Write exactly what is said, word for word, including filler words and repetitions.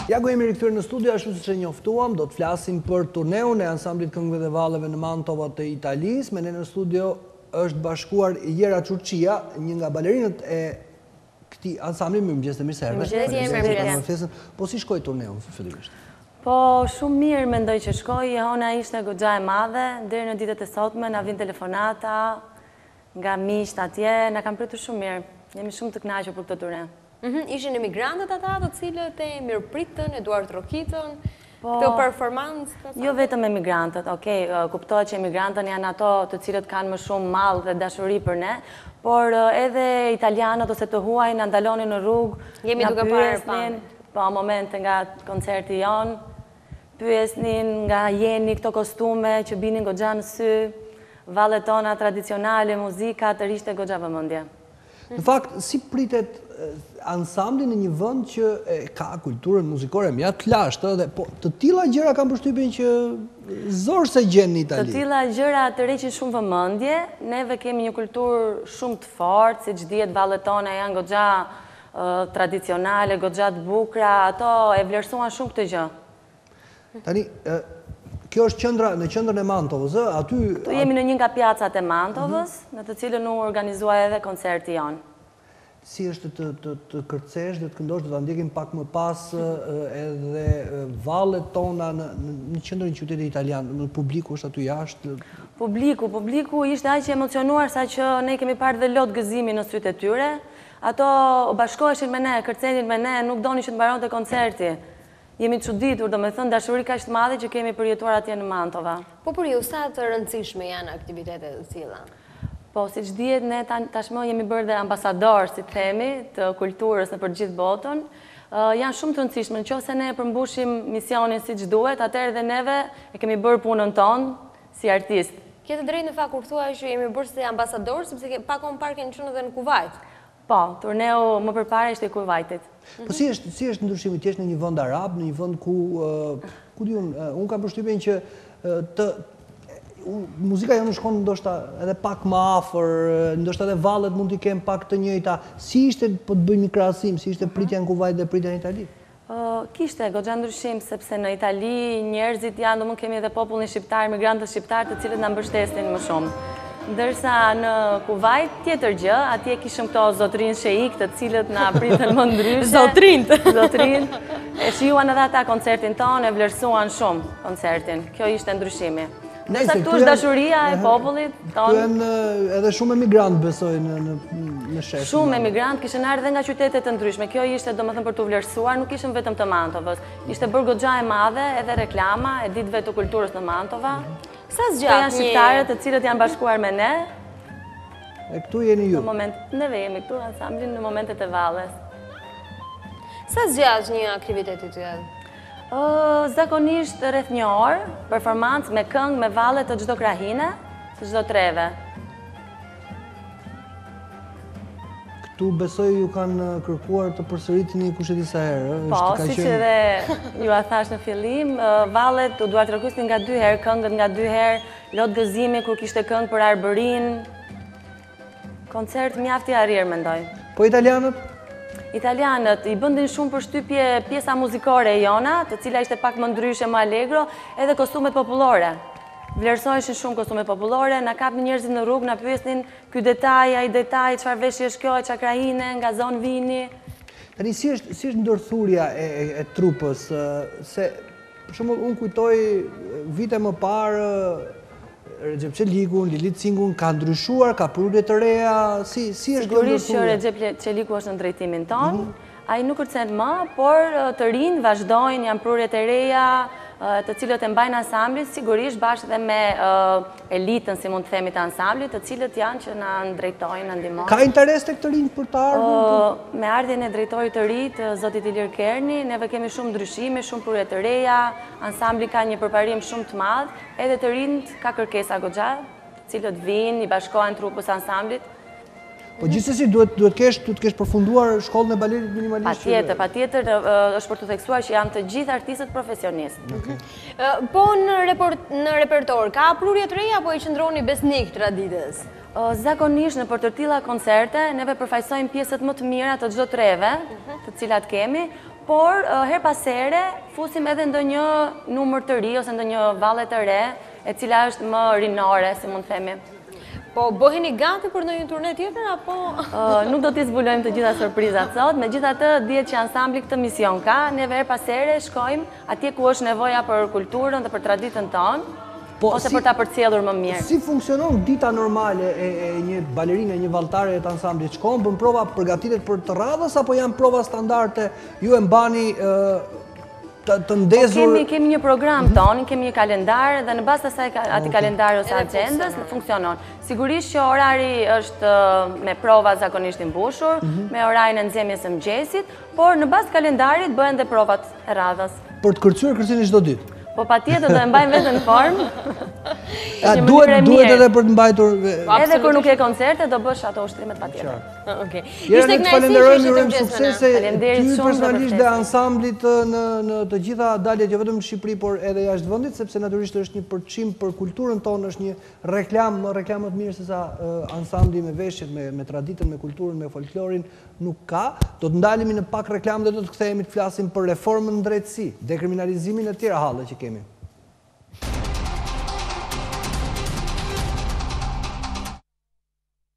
Ja ku jemi rikthyer në studio, ashtu siç e njoftuam, do të flasim për turneun e ansamblit Këngëve dhe Valleve në Mantova të Italisë. Me ne në studio është bashkuar Jera Çurçia, një nga balerinët e këtij ansambli. Mirëmëngjes, mirë se erdhe. Mirëmëngjes. Po si shkoi turneu fillimisht? Po shumë mirë mendoj që shkoi, jehona ishte goxha e madhe, deri në ditët e sotme na vin telefonata nga miqt atje, na kanë pritur shumë mirë. Jemi shumë të kënaqur për këtë turne. Ishin emigrantët ata të cilët e mirëpritën, e duart trokitën, këtë performancë? Jo vetëm emigrantët, okej, kuptohet që emigrantët janë ato të cilët kanë më shumë mall dhe dashuri për ne, por edhe italianët ose të huaj na ndalonin në rrugë, Jemi duke parë pa. Po momente nga koncerti jon, pyesnin nga jeni këto kostume që binin goxha në sy, vallet tona tradicionale, muzika, të rishte goxha vëmendje. Në fakt, si pritet ansambli në një vend që ka kulturën muzikore mjaft të lashtë, dhe po të tilla gjëra kanë përshtypjen që zor se gjen në Itali. Të tilla gjëra tërheqin shumë vëmendje. Neve kemi një kulturë shumë të fortë, siç dihet, vallet tona janë goxha tradicionale, goxha të bukura, ato e vlerësuan shumë këtë gjë. Tani, kjo është qendra në qendrën e Mantovës, ë? Aty Tu jemi në një nga pjacat e Mantovës, në të cilën u organizua edhe koncerti jon. Si është të, të, të kërcesh dhe të këndosh, dhe të ndjekim pak më pas edhe vallet tona në, në qendrën e qytetit italian, në publiku është aty jashtë? Publiku, publiku ishte aq i emocionuar sa që ne kemi parë dhe lot gëzimi në sytë e tyre. Ato bashkoheshin me ne, kërcenin me ne, nuk donin që të mbaronte koncerti. Jemi çuditur, do me thënë, dashuri kaq të madhe që kemi përjetuar atje në Mantova. Po për ju, sa të rëndësishme janë aktivitetet të tilla? Po, si që dihet, ne tashmë jemi bërë dhe ambasador, si të themi, të kulturës në për gjithë botën. Janë shumë të rëndësishme, në qoftë se ne përmbushim misionin si që duhet, atëherë dhe neve e kemi bërë punën tonë si artist. Kjetë drejt në fakt kur thua që jemi bërë si ambasador, sepse pakon parë keni qenë edhe në Kuvajt. Po, turneu më përpara ishte i Kuvajtit. Po si është, si është ndryshimi, ti je në një vend arab, në një vend ku, ku di unë, unë kam përshtypjen që të muzika jonë shkon ndoshta edhe pak më afër, ndoshta edhe vallet mund t'i kenë pak të njëjta. Si ishte, po të bëjmë një krahasim, si ishte pritja në Kuvajt dhe pritja në Itali? Kishte goxha ndryshim, sepse në Itali njerëzit janë, domethënë kemi edhe popullin shqiptar, migrantët shqiptar, të cilët na mbështesin më shumë. Ndërsa në Kuvajt tjetër gjë, atje kishim këto zotrin sheik, të cilët na pritën më ndryshe. Zotrin. Zotrin. E shijuan edhe ata koncertin tonë, e vlerësuan shumë koncertin. Kjo ishte ndryshimi. Nësa këtu është dashuria e popullit tonë. Këtu janë edhe shumë emigrantë, besoj, në sheshin. Shumë emigrantë, kishen ardhur edhe nga qytete të ndryshme. Kjo ishte domethënë për t'u vlerësuar, nuk ishim vetëm të Mantovës. Ishte bërë goxha e madhe, edhe reklama e ditëve të kulturës në Mantova. Sa zgjat një... Këto janë shqiptarët të cilët janë bashkuar me ne. E këtu jeni ju? Në moment, neve jemi këtu ansamblin në momentet e valles. Sa zgjat një aktivitet i tillë? Zakonisht rreth një orë, performancë me këngë, me valle të çdo krahine, të çdo treve. Këtu besoj ju kanë kërkuar të përsëritni kush e di sa herë. Po, siç edhe ju a thash në fillim, vallet u duart rrokusin nga dy herë, këngët nga dy herë, lot gëzimi kur kishte këngë për Arbërin. Koncert mjaft i arrir, mendoj. Po italianët? Italianët i bëndin shumë përshtypje pjesa muzikore e jona, të cila ishte pak më ndryshe, më allegro, edhe kostumet popullore. Vlerësoheshin shumë kostumet popullore, na kapnin njerëzit në rrugë, na pyesnin ky detaj, ai detaj, çfarë veshje është kjo, çfarë krahine, nga zonë vini. Tani si është si është ndërthurja e, e, e trupës, se për shembull unë kujtoj vite më parë Recep Çelikun, Lilit Cingun, ka ndryshuar, ka prurje të reja, si, si është kjo ndërthurje? Sigurisht që Recep Çeliku është në drejtimin tonë, ai nuk kërcen më, por të rinj vazhdojnë, janë prurje të reja, të cilët e mbajnë ansamblit, sigurisht bashkë dhe me elitën, si mund të themi, të ansamblit, të cilët janë që na ndrejtojnë, na ndihmojnë. Ka interes tek të rinj për të ardhur? Me ardhjen e drejtorit të ri, të zotit Ilir Kerni, neve kemi shumë ndryshime, shumë prurje të reja, ansambli ka një përparim shumë të madh, edhe të rinjt ka kërkesa goxha, të cilët vinë, i bashkohen trupës ansamblit. Po gjithsesi duhet duhet kesh duhet kesh përfunduar shkollën e balerit minimalisht. Patjetër, patjetër është për të theksuar që janë të gjithë artistët profesionistë. Po në në repertor ka prurje të reja apo i qëndroni besnik traditës? Zakonisht në për të tilla koncerte neve përfaqësojmë pjesët më të mira të çdo treve, të cilat kemi, por her pas here fusim edhe ndonjë numër të ri ose ndonjë valle të re, e cila është më rinore, si mund të themi. Po bëheni gati për ndonjë turne tjetër apo nuk do t'i zbulojmë të gjitha surprizat sot, megjithatë dihet që ansambli këtë mision ka, neve her pas here shkojmë atje ku është nevoja për kulturën dhe për traditën tonë, ose për ta përcjellur më mirë. Si funksionon dita normale e një balerine, një valltare e të ansamblit? Shkon, bën prova, përgatitet për të radhës, apo janë prova standarde, ju e mbani të ndezur? Kemi një program tonë, kemi një kalendar dhe në bazë të asaj ati kalendari ose agendës funksionon. Sigurisht që orari është me prova zakonisht i mbushur, me orarin e nxemjes së mëngjesit, por në bazë të kalendarit bëhen dhe provat e radhës. Për të kërcyer kërceni çdo ditë? Po patjetër do e mbajmë vetë në formë. Duhet edhe për të mbajtur... Edhe kur nuk e koncerte, do bësh ato ushtrimet patjetër. Jere, ne të falenderojmë, ju urojmë suksese ty personalisht dhe ansamblit në të gjitha daljet, jo vetëm në Shqipëri, por edhe jashtë vendit, sepse natyrisht është një përçim për kulturën tonë, është një reklam, më reklam më të mirë se sa ansambli me veshjet, me traditën, me kulturën, me folklorin, nuk ka. Do të ndalemi në pak reklam dhe do të kthehemi të flasim për reformën në drejtësi, dekriminalizimin e tjera halle që kemi.